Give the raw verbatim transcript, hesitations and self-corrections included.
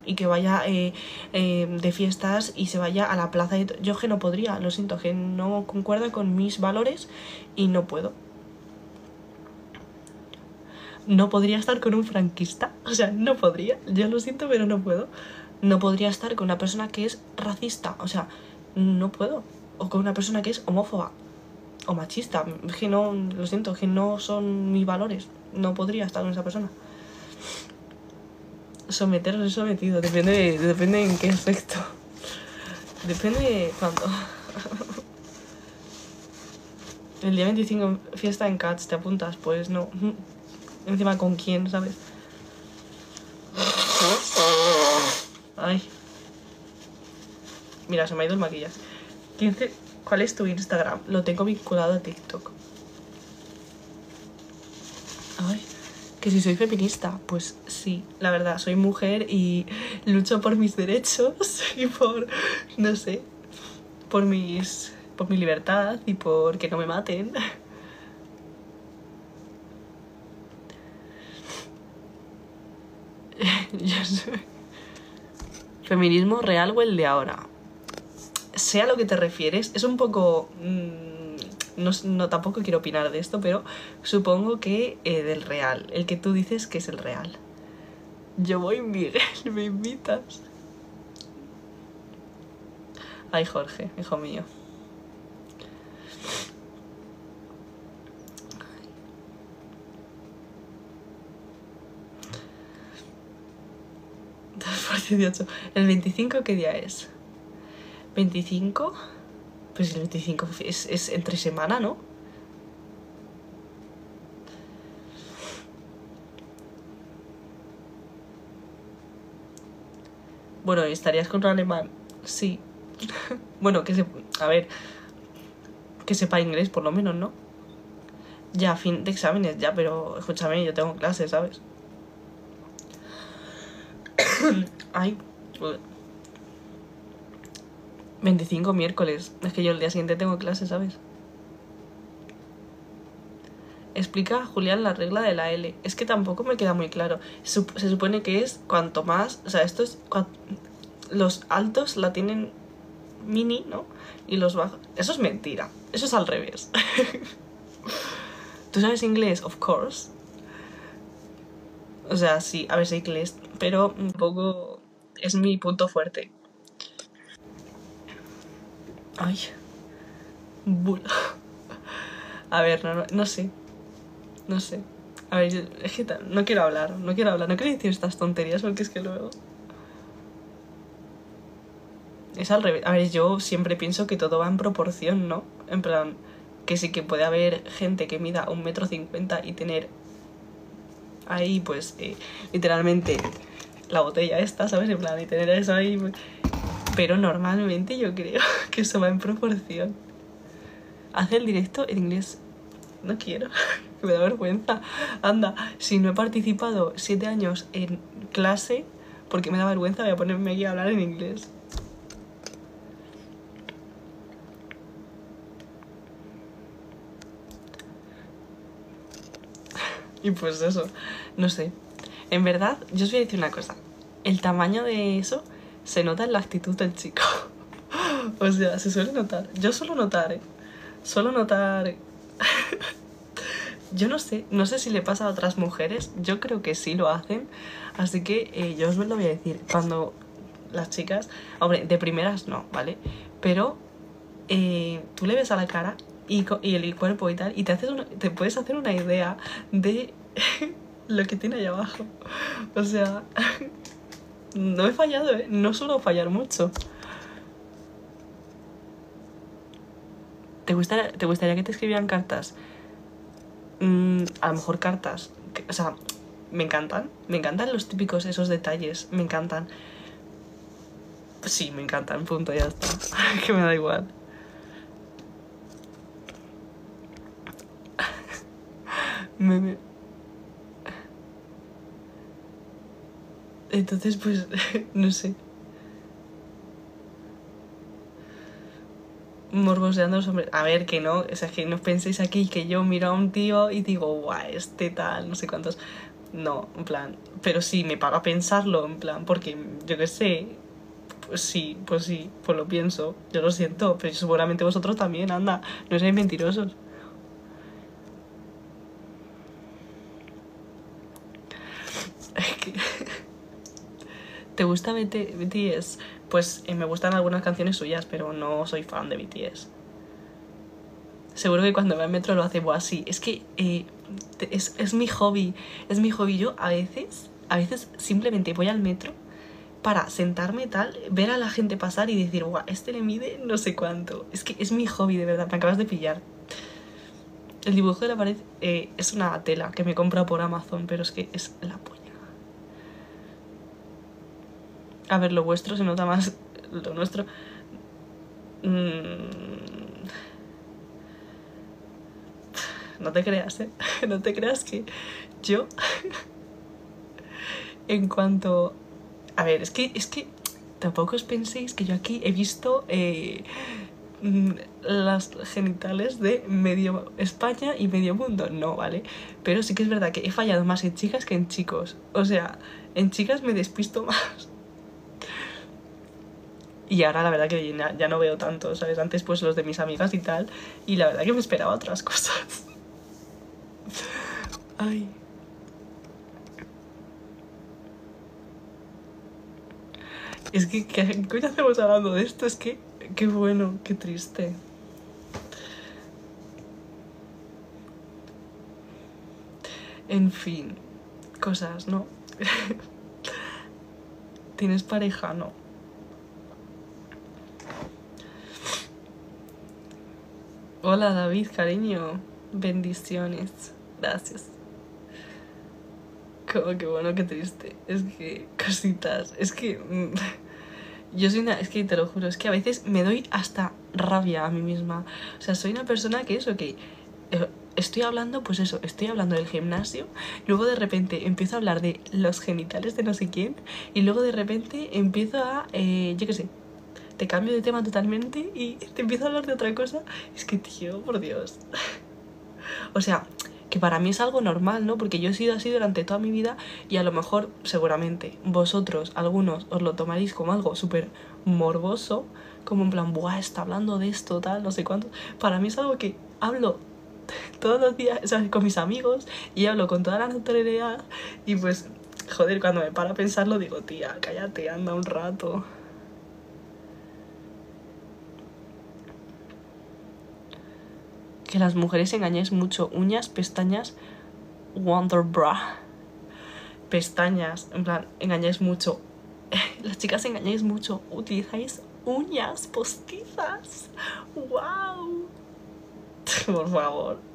y que vaya eh, eh, de fiestas y se vaya a la plaza. Y yo que no podría, lo siento, que no concuerda con mis valores y no puedo. No podría estar con un franquista, o sea, no podría, yo lo siento, pero no puedo. No podría estar con una persona que es racista, o sea, no puedo. O con una persona que es homófoba o machista, es que no, lo siento, que no son mis valores, no podría estar con esa persona. Someter o sometido, depende, de, depende en qué aspecto. Depende de cuándo. El día veinticinco fiesta en Cats, ¿te apuntas? Pues no. Encima con quién, ¿sabes? Ay. Mira, se me ha ido el maquillaje. quince. ¿Cuál es tu Instagram? Lo tengo vinculado a TikTok. Ay. Que si soy feminista, pues sí, la verdad, soy mujer y lucho por mis derechos y por, no sé, por mis, por mi libertad y por que no me maten. Yo soy... ¿Feminismo real o el de ahora? Sé a lo que te refieres, es un poco... Mmm, no, no, tampoco quiero opinar de esto, pero supongo que eh, del real, el que tú dices que es el real. Yo voy, Miguel, me invitas. Ay, Jorge, hijo mío. dos por dieciocho. ¿El veinticinco qué día es? ¿veinticinco? Pues el veinticinco es, es entre semana, ¿no? Bueno, ¿estarías con un alemán? Sí. Bueno, que se... A ver... Que sepa inglés, por lo menos, ¿no? Ya, fin de exámenes, ya, pero... Escúchame, yo tengo clases, ¿sabes? Ay... veinticinco miércoles. Es que yo el día siguiente tengo clases, ¿sabes? Explica a Julián la regla de la L. Es que tampoco me queda muy claro. Se supone que es cuanto más... O sea, esto es... Los altos la tienen mini, ¿no? Y los bajos... Eso es mentira. Eso es al revés. ¿Tú sabes inglés? Of course. O sea, sí, a ver, sé inglés. Pero un poco... Es mi punto fuerte. Ay. Bula. A ver, no, no, no sé. No sé. A ver, yo, es que no quiero hablar, no quiero hablar, no quiero decir estas tonterías porque es que luego... Es al revés. A ver, yo siempre pienso que todo va en proporción, ¿no? En plan, que sí que puede haber gente que mida un metro cincuenta y tener ahí, pues, eh, literalmente la botella esta, ¿sabes? En plan, y tener eso ahí... Pues... Pero normalmente yo creo que eso va en proporción. Hace el directo en inglés. No quiero, me da vergüenza. Anda, si no he participado siete años en clase, porque me da vergüenza, voy a ponerme aquí a hablar en inglés. Y pues eso, no sé. En verdad, yo os voy a decir una cosa. El tamaño de eso se nota en la actitud del chico. O sea, se suele notar. Yo suelo notar, ¿eh? Suelo notar... Yo no sé, no sé si le pasa a otras mujeres, yo creo que sí lo hacen, así que eh, yo os lo voy a decir, cuando las chicas, hombre, de primeras no, ¿vale? Pero eh, tú le ves a la cara y, y el cuerpo y tal, y te, haces una, te puedes hacer una idea de lo que tiene ahí abajo. O sea, no he fallado, ¿eh? No suelo fallar mucho. ¿Te gustaría, ¿te gustaría que te escribieran cartas? Mm, a lo mejor cartas, que, o sea, me encantan, me encantan los típicos esos detalles, me encantan. Sí, me encantan, punto, ya está. Que me da igual. me, me... Entonces, pues, no sé. Morboseando a los hombres. A ver, que no, o sea, que no penséis aquí que yo miro a un tío y digo, guau, este tal, no sé cuántos. No, en plan, pero sí, me paga pensarlo, en plan, porque yo qué sé, pues sí, pues sí, pues lo pienso, yo lo siento, pero seguramente vosotros también, anda, no seáis mentirosos. ¿Te gusta B T S? Pues eh, me gustan algunas canciones suyas, pero no soy fan de B T S. Seguro que cuando va al metro lo hace así. Es que eh, es, es mi hobby. Es mi hobby. Yo a veces, a veces simplemente voy al metro para sentarme tal, ver a la gente pasar y decir, guau, este le mide no sé cuánto. Es que es mi hobby, de verdad. Me acabas de pillar. El dibujo de la pared eh, es una tela que me he comprado por Amazon, pero es que es la polla. A ver, lo vuestro se nota más. Lo nuestro. Mmm... No te creas, ¿eh? No te creas que yo, en cuanto... A ver, es que, es que tampoco os penséis que yo aquí he visto eh, las genitales de medio España y medio mundo. No, ¿vale? Pero sí que es verdad que he fallado más en chicas que en chicos. O sea, en chicas me despisto más. Y ahora la verdad que ya, ya no veo tanto, ¿sabes? Antes pues los de mis amigas y tal. Y la verdad que me esperaba otras cosas. Ay. Es que, ¿qué coño hacemos hablando de esto? Es que, qué bueno, qué triste. En fin, cosas, ¿no? ¿Tienes pareja? No. Hola David, cariño. Bendiciones. Gracias. Como que bueno, qué triste. Es que, cositas. Es que... Yo soy una... Es que te lo juro, es que a veces me doy hasta rabia a mí misma. O sea, soy una persona que eso, que... Estoy hablando, pues eso, estoy hablando del gimnasio, luego de repente empiezo a hablar de los genitales de no sé quién, y luego de repente empiezo a... Eh, yo qué sé, te cambio de tema totalmente y te empiezo a hablar de otra cosa. Es que, tío, por Dios. O sea... que para mí es algo normal, ¿no? Porque yo he sido así durante toda mi vida y a lo mejor, seguramente, vosotros, algunos, os lo tomaréis como algo súper morboso, como en plan, buah, está hablando de esto, tal, no sé cuánto. Para mí es algo que hablo todos los días, o sea, con mis amigos y hablo con toda la naturalidad y pues, joder, cuando me paro a pensarlo digo, tía, cállate, anda un rato. Que las mujeres engañáis mucho. Uñas, pestañas, Wonder Bra. Pestañas, en plan, engañáis mucho. Las chicas engañáis mucho. Utilizáis uñas postizas. ¡Wow! Por favor.